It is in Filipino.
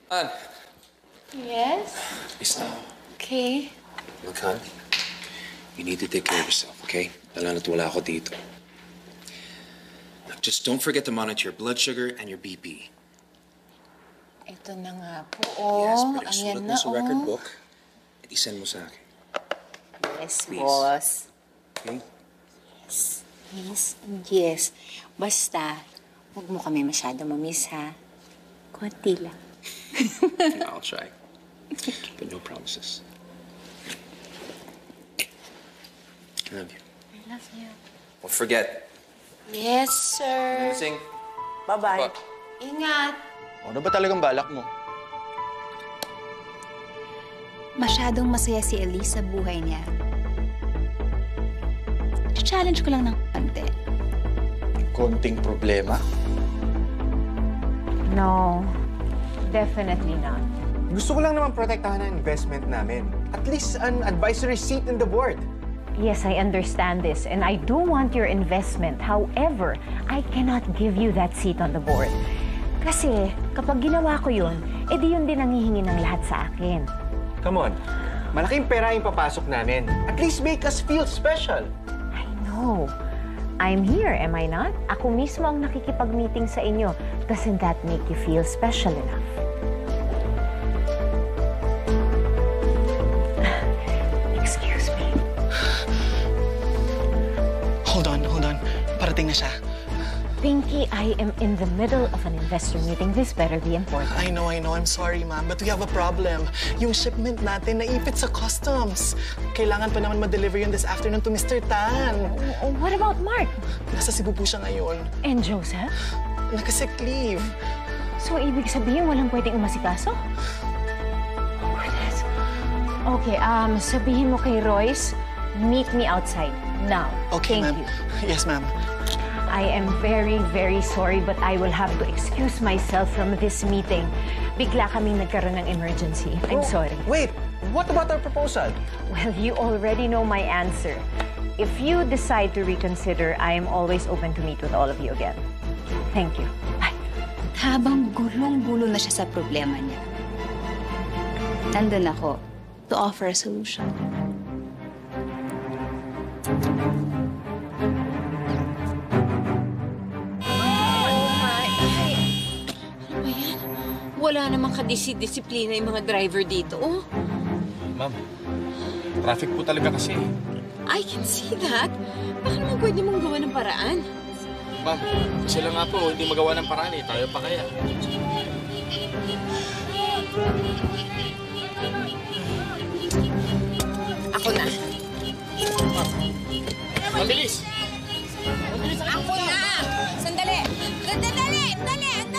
Ann. Yes? Isa. Okay. Look, hon. You need to take care of yourself, okay? Lalo na't wala ako dito. Now, just don't forget to monitor your blood sugar and your BP. Ito na nga po. Yes, Oh, pero isulat ayan mo na, sa record book at isend mo sa akin. Yes, Please. boss. Okay? Yes. Basta, huwag mo kami masyado mamiss, ha? Konti lang. I'll try. But no promises. I love you. I love you. Don't forget. Yes, sir. Sing. Bye-bye. Ingat. Ano ba talagang balak mo? Masyadong masaya si Elise sa buhay niya. Challenge ko lang ng konti. Konting problema? No, definitely not. Gusto ko lang naman protektahan ang investment namin. At least an advisory seat in the board. Yes, I understand this, and I do want your investment. However, I cannot give you that seat on the board. Kasi kapag ginawa ko yun, edi yun din ang hihingi ng lahat sa akin. Come on. Malaking pera yung papasok namin. At least make us feel special. I know. I'm here, am I not? Ako mismo ang nakikipag-meeting sa inyo. Doesn't that make you feel special enough? Excuse me. Hold on. Parating na siya. Pinky, I am in the middle of an investor meeting. This better be important. I know. I'm sorry, ma'am. But we have a problem. Yung shipment natin naipit sa customs. Kailangan pa naman ma-deliver yun this afternoon to Mr. Tan. What about Mark? Nasa Cebu po siya ngayon. And Joseph? Naka-sick leave. So, ibig sabihin walang pwedeng umasikaso? Oh, goodness. Okay, sabihin mo kay Royce, meet me outside now. Okay, Thank ma'am. you. Yes, ma'am. I am very, very sorry, but I will have to excuse myself from this meeting. Bigla kaming nagkaroon ng emergency. I'm sorry. Wait, what about our proposal? Well, you already know my answer. If you decide to reconsider, I am always open to meet with all of you again. Thank you. Bye. Habang gulong-gulo na siya sa problema niya, nandun ako to offer a solution. Wala namang kadisi-disiplina yung mga driver dito, oh. Ma'am, traffic po talaga kasi. I can see that. Baka naman pwede mong gawa ng paraan. Ma'am, sila nga po, hindi magawa ng paraan eh. Tayo pa kaya. Ako na. Mabilis! Ako na! Sandali! Dali!